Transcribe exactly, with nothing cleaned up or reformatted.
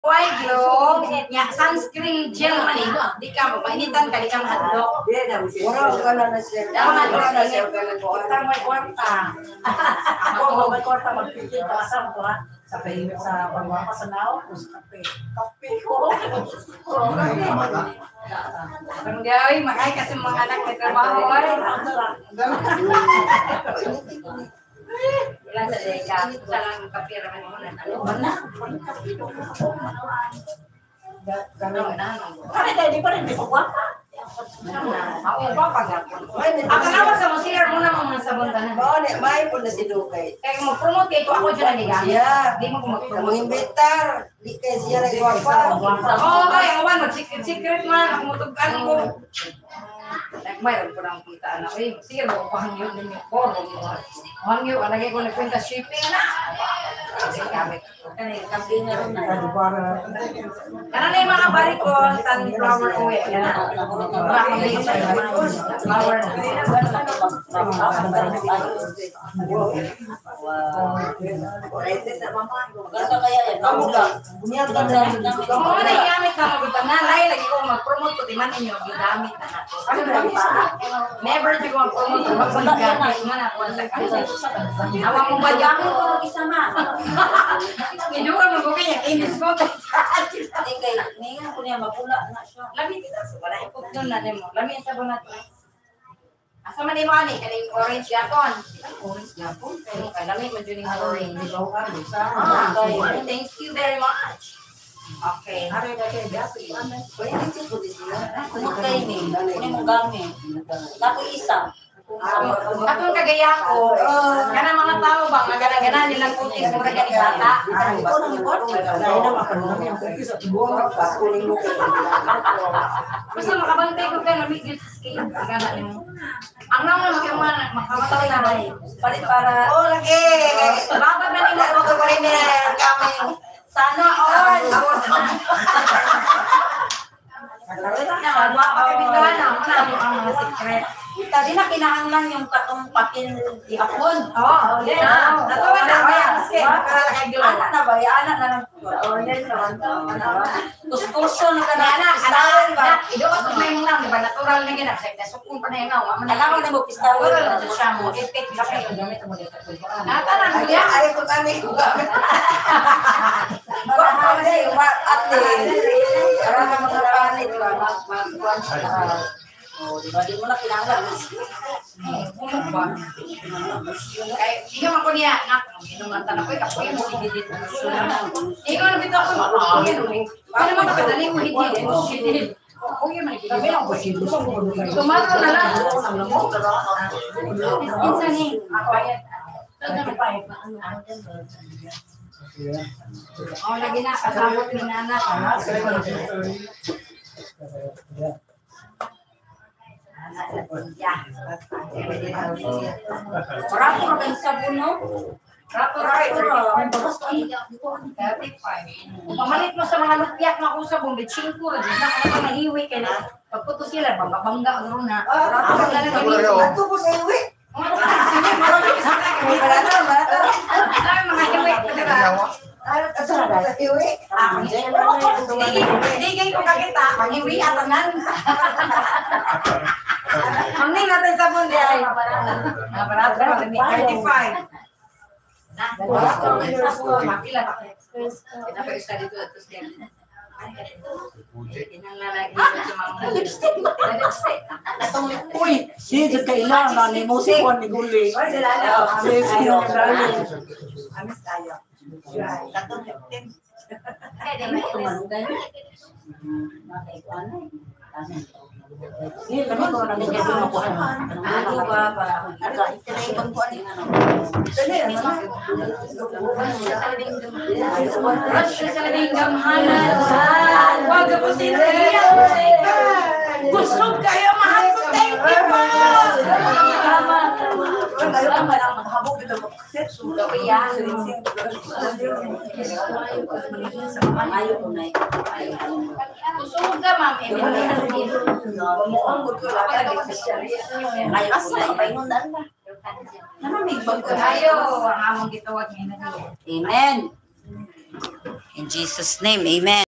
White glow, nya sunscreen gel man eh. Di ka mainitan ka, di ka mahadlok. Wala ka na na siya. Dapat na siya kita may kwarta. Ako may kwarta magpili ka sa ko ha. Sa pay sa pagwapa sa naw, kape. Kape ko. Ang gawin, makay kasi mga anak na trabaho ay. Ilan sa deka, isa lang kapira man mo na. Ano? Gano'n na. Ano dahil di pa rin di pagwapa? Ako ba pag-apon? Ako naman sa musir mo naman mga sabon ka na. Oo, may po na si Dukay. Kaya kung mag-promote kayo, ako dyan nagigamit. Siya. Di mo kung Ang mag-promote. imbitar, di kay siya nagwapa. Oo, kaya kawan, mag-secret-secret man. Ako mutugkan ko. Mayroon ko ng kita na eh. Sige, mo pahangyo din yung koro mo. Pahangyo, alagay ko nagkwenta shipping na. Gamit. Kanay, campaign na rin na. Kana na yung mga bariko, sunflower oil. Yan na. Flower na. Ganda kaya yan. Kamu lang. Kung ano yung gamit ka magutan na, lahi lagi ko mag-promote ko, di man ninyo, ginamit na nato. Never di ko mag-promote ko, mag-gamit mo na ako sa kanila. Awang mo ba dyan? Ako ko isa ma. Medyo ka mag-okay niya, inis mo. Hindi kay niya ko niya mapula na siya. Lami kita sa wala ipot doon na mo. Lami sa bunat. Asa man mo ani kaning orange yapon. Orange yapon. Pero kalami man jud ning orange. Ah, okay. Thank you very much. Okay. Ari na kay Gapi. Pwede din po din sila. Okay ni. Ini mo gamit. Ako isa. Atong kagaya ko, kana mga tao ba nga gana-gana nilang putik mura gani bata. Ito nang ipot. Dahil na makanami ang cookies at buwang magpasuling mo. Basta makabantay ko kay lamig sa skin. Gana nimo. Ang naman magkaman makamatay na rin. Palit para Oh, lagi. Babad na nila Ano ko pa rin nila kami. sana all. Sana pa kami gana, manamo ang mga secret. Tadi na kinahanglan yung katong pakin di hapon. Oh, yeah. Natuwa na kaya kasi makalakay glow. Anak na ba? Anak na lang. Order naman to. Kuskurso na ka na. Anak, anak, anak, ido ka sa may lang, di ba? Natural na ginap. Sa sukun pa na yung ngaw. Alam mo na mo pistaw. Natural na siya mo. Epic na kayo. Natanan mo yan. Ay, ito kami ko kami. Para kasi at least. Para ka mga panit ba? Mag-kuhan siya. Oh, di ba? Di mo na kinahanglan. Kaya, ikaw man ko niya, nak, inumatan ako, ikaw yung higidit. Ikaw na bito ako, paano naman kapitali mo higidit? Higidit. Oo, yun man, higidit. Tumato na lang. Minsan eh, ako ayan. Oh, lagi na, kasabot ni anak. Rapo ra kay sabon no? Rato right. thirty-five. Pamalit mo sa mga lupyak na kusap mong bitchingko, na kaya mahiwi ka na. Pagputo sila, babangga ano na. Rato na lang kami. Ato po sa iwi. Malata, malata. Ay, mga hiwi. Ato po sa iwi. Hindi kayo ko kakita, pag-iwi at anan. Mangning natin sa mundi ay. Naparat ko, thirty-five. Nah, makila pa. Pinapa-isa dito at tapos yan. Tinangalagi sa mga lipstick. Lipstick. Uy, sige kailangan ni mo si Juan ni Guli. Ay, sila na. Amis tayo. Katong fifteen. Kaya di Ni kami ko na bigyan mo ko ano ba ba ano ito ibang ko ano Dali, naman. Rush sa labing gamhanan. Huwag ka po sila. Busog kayo, mahal ko. Thank you po. Ang tayo naman ang maghabog ito. Sulo ko yan. ayaw ko na Busog ka, ma'am. Mukhang gusto lang talaga sa siya. ayaw ko na paingon na na Namamig bang ko? Ayo, ang among gitawag ngayon na. amen In Jesus' name, amen.